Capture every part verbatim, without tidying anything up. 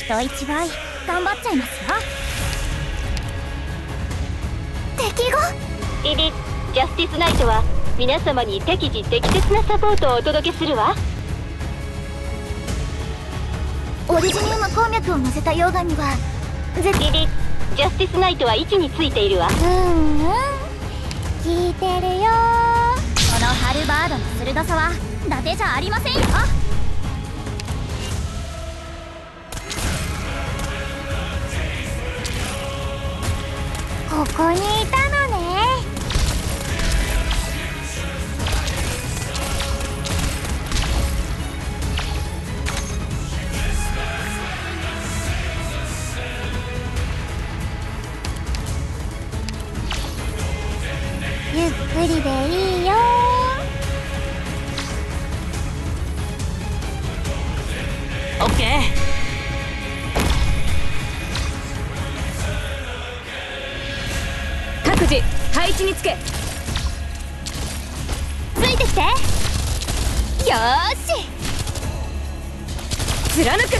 人一倍頑張っちゃいますよ。敵がリリジャスティスナイトは皆様に適時適切なサポートをお届けするわ。 オリジニウム鉱脈を乗せた溶岩にはぜリリジャスティスナイトは位置についているわ。 うんうん聞いてるよ。このハルバードの鋭さは伊達じゃありませんよ。ここにいたのね。ゆっくりでいいよ。 オッケー。各自配置につけ。 ついてきて。よーし貫く。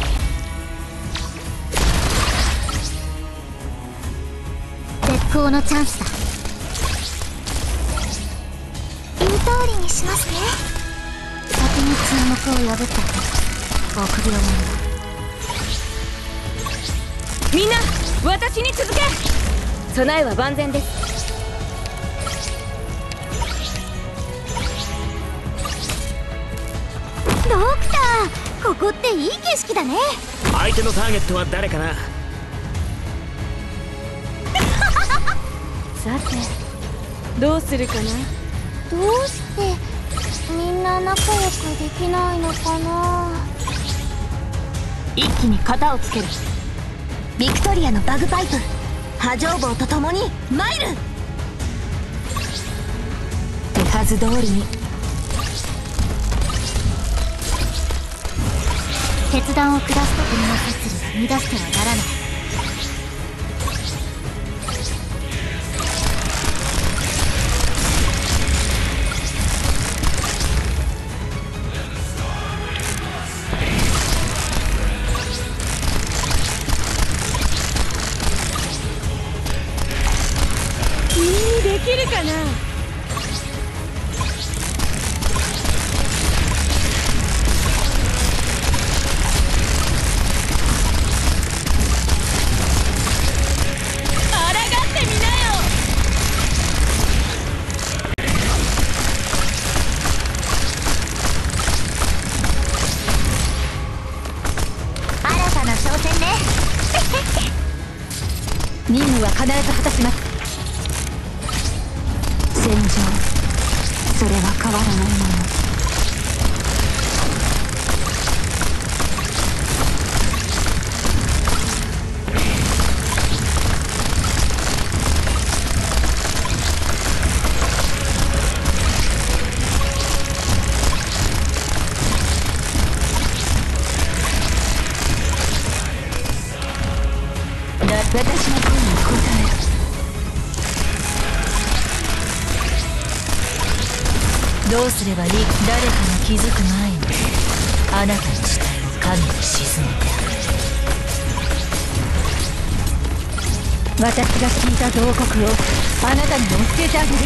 絶好のチャンスだ。言う通りにしますね。先に沈黙を破った臆病者だ。 みんな私に続け。備えは万全です。 ドクター、ここっていい景色だね。 相手のターゲットは誰かな。 さてどうするかな。 どうしてみんな仲良くできないのかな。 一気に型をつける。 ビクトリアのバグパイプ波状棒と共にマイル。 手はず通りに。 決断を下すと国の摂理を乱してはならない。 できるかな。あらがってみなよ。 新たな挑戦ね。 任務は必ず果たします。戦場、それは変わらないもの。私の声に応える。どうすればいい。誰かが気づく前にあなたの死体を神に沈めてある。私が聞いた慟哭をあなたにも教えてあげる。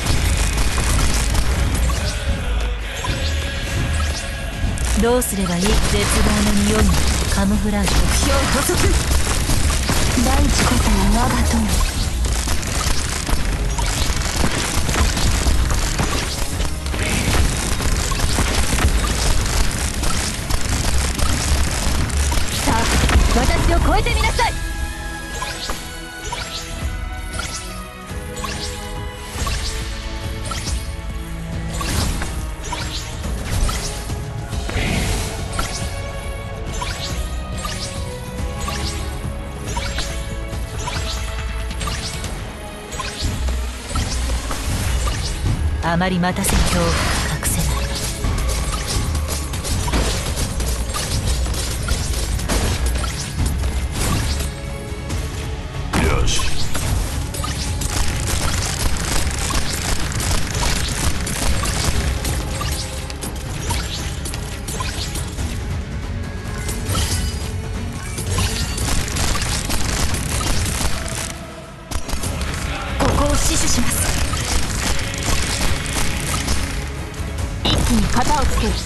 どうすればいい。絶望の匂いにカムフラージュ。目標補足。大地こそが我が友。私を超えてみなさい。あまり待たせ恐怖が隠せない。 に型をつける。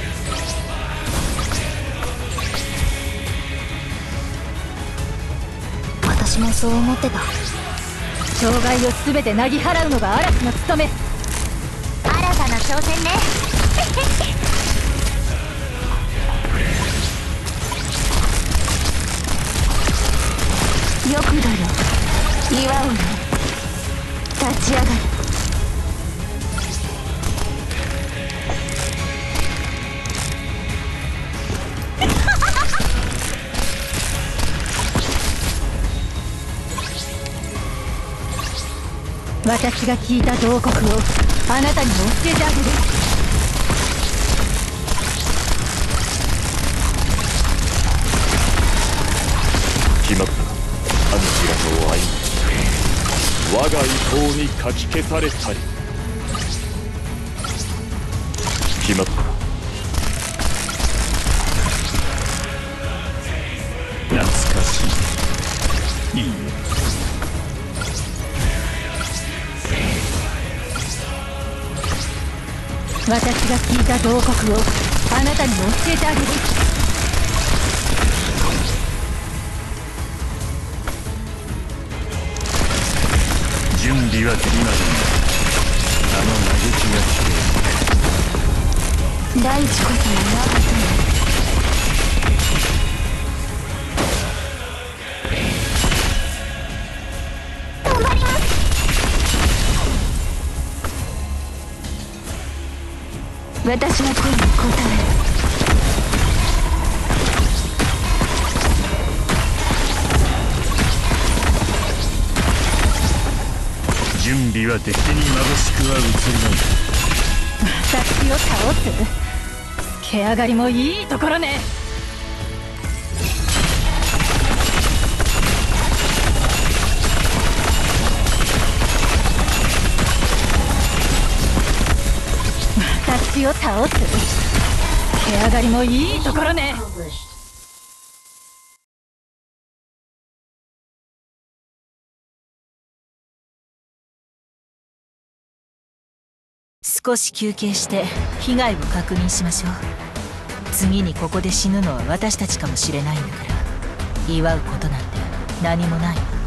私もそう思ってた。 障害を全てなぎ払うのが嵐の務め。 新たな挑戦ね。 よくだよ、岩をね、立ち上がる。私が聞いた慟哭をあなたに教えてあげる。 決まった。アンジラの愛我が意向にかき消されたり。決まった。懐かしい。いいえ。 私が聞いた慟哭をあなたに教えてあげる。 準備はできません。あの嘆きが聞け。 大地こそ我が頑張ります。 私の声に応える。 準備は敵に眩しくは映りない。 私を倒す？つけ上がりもいいところね。私を倒す？つけ上がりもいいところね。少し休憩して被害を確認しましょう。次にここで死ぬのは私たちかもしれないんだから、祝うことなんて何もない。